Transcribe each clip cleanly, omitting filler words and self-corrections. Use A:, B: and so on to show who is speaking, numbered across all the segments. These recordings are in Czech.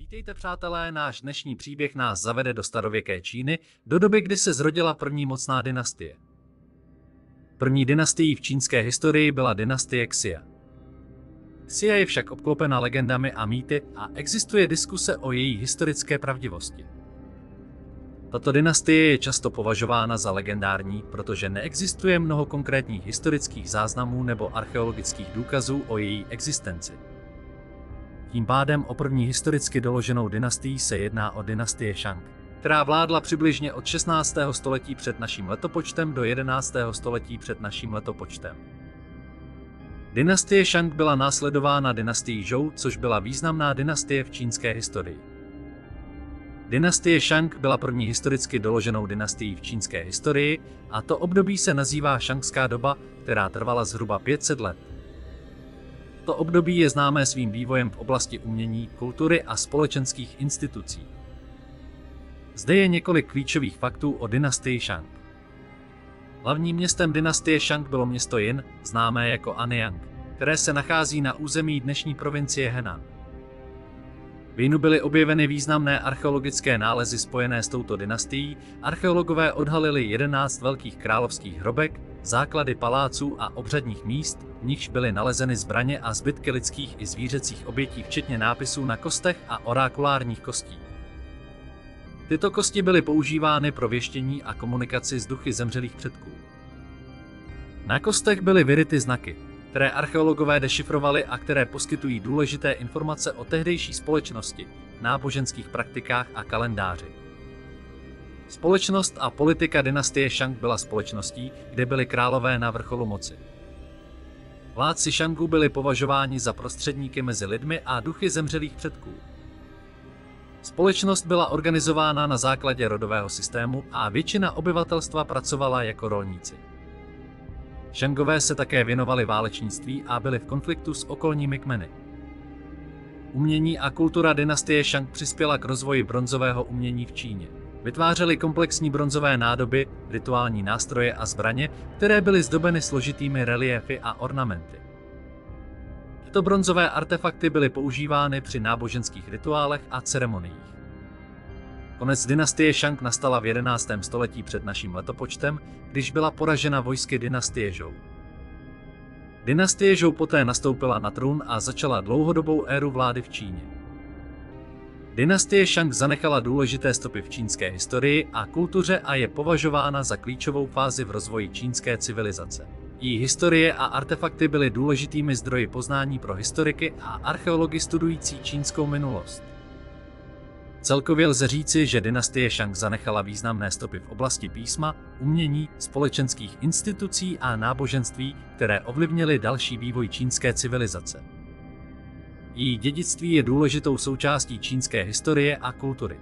A: Vítejte přátelé, náš dnešní příběh nás zavede do starověké Číny, do doby, kdy se zrodila první mocná dynastie. První dynastií v čínské historii byla dynastie Xia. Xia je však obklopena legendami a mýty a existuje diskuse o její historické pravdivosti. Tato dynastie je často považována za legendární, protože neexistuje mnoho konkrétních historických záznamů nebo archeologických důkazů o její existenci. Tím pádem o první historicky doloženou dynastii se jedná o dynastii Shang, která vládla přibližně od 16. století před naším letopočtem do 11. století před naším letopočtem. Dynastie Shang byla následována dynastií Zhou, což byla významná dynastie v čínské historii. Dynastie Shang byla první historicky doloženou dynastií v čínské historii a to období se nazývá šangská doba, která trvala zhruba 500 let. To období je známé svým vývojem v oblasti umění, kultury a společenských institucí. Zde je několik klíčových faktů o dynastii Shang. Hlavním městem dynastie Shang bylo město Jin, známé jako Anyang, které se nachází na území dnešní provincie Henan. V Jinu byly objeveny významné archeologické nálezy spojené s touto dynastií. Archeologové odhalili 11 velkých královských hrobek, základy paláců a obřadních míst, v nichž byly nalezeny zbraně a zbytky lidských i zvířecích obětí, včetně nápisů na kostech a orakulárních kostí. Tyto kosti byly používány pro věštění a komunikaci s duchy zemřelých předků. Na kostech byly vyryty znaky, které archeologové dešifrovali a které poskytují důležité informace o tehdejší společnosti, náboženských praktikách a kalendáři. Společnost a politika dynastie Shang byla společností, kde byli králové na vrcholu moci. Vládci Shangu byli považováni za prostředníky mezi lidmi a duchy zemřelých předků. Společnost byla organizována na základě rodového systému a většina obyvatelstva pracovala jako rolníci. Shangové se také věnovali válečnictví a byli v konfliktu s okolními kmeny. Umění a kultura dynastie Shang přispěla k rozvoji bronzového umění v Číně. Vytvářeli komplexní bronzové nádoby, rituální nástroje a zbraně, které byly zdobeny složitými reliéfy a ornamenty. Tyto bronzové artefakty byly používány při náboženských rituálech a ceremoniích. Konec dynastie Shang nastala v 11. století před naším letopočtem, když byla poražena vojsky dynastie Zhou. Dynastie Zhou poté nastoupila na trůn a začala dlouhodobou éru vlády v Číně. Dynastie Shang zanechala důležité stopy v čínské historii a kultuře a je považována za klíčovou fázi v rozvoji čínské civilizace. Její historie a artefakty byly důležitými zdroji poznání pro historiky a archeology studující čínskou minulost. Celkově lze říci, že dynastie Shang zanechala významné stopy v oblasti písma, umění, společenských institucí a náboženství, které ovlivnily další vývoj čínské civilizace. Její dědictví je důležitou součástí čínské historie a kultury.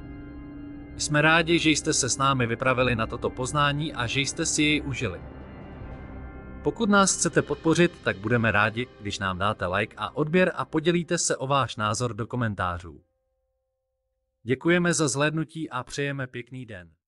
A: Jsme rádi, že jste se s námi vypravili na toto poznání a že jste si jej užili. Pokud nás chcete podpořit, tak budeme rádi, když nám dáte like a odběr a podělíte se o váš názor do komentářů. Děkujeme za zhlédnutí a přejeme pěkný den.